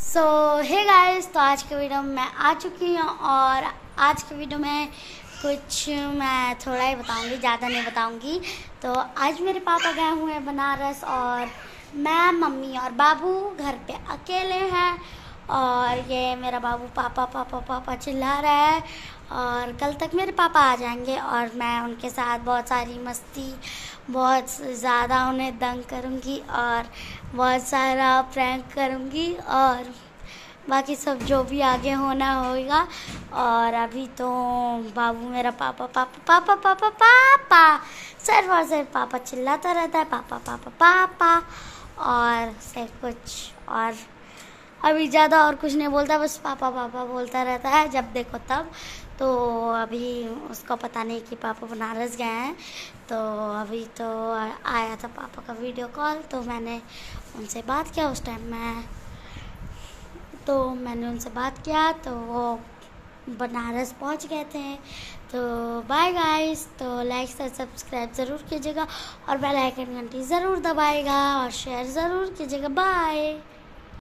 सो hey guys, तो आज के वीडियो में मैं आ चुकी हूँ और आज के वीडियो में कुछ मैं थोड़ा ही बताऊंगी, ज़्यादा नहीं बताऊंगी। तो आज मेरे पापा गए हुए हैं बनारस और मैं, मम्मी और बाबू घर पे अकेले हैं। और ये मेरा बाबू पापा पापा पापा चिल्ला रहा है। और कल तक मेरे पापा आ जाएंगे और मैं उनके साथ बहुत सारी मस्ती, बहुत ज़्यादा उन्हें दंग करूँगी और बहुत सारा प्रैंक करूँगी और बाकी सब जो भी आगे होना होगा। और अभी तो बाबू मेरा पापा पापा पापा पापा पापा सिर्फ और सिर्फ पापा चिल्लाता रहता है, पापा पापा पापा। और सिर्फ कुछ और अभी ज़्यादा और कुछ नहीं बोलता, बस पापा पापा बोलता रहता है जब देखो तब। तो अभी उसको पता नहीं कि पापा बनारस गए हैं। तो अभी तो आया था पापा का वीडियो कॉल, तो मैंने उनसे बात किया। उस टाइम मैंने उनसे बात किया तो वो बनारस पहुंच गए थे। तो बाय गाइस, तो लाइक और सब्सक्राइब ज़रूर कीजिएगा और बेल आइकन घंटी ज़रूर दबाएगा और शेयर ज़रूर कीजिएगा। बाय।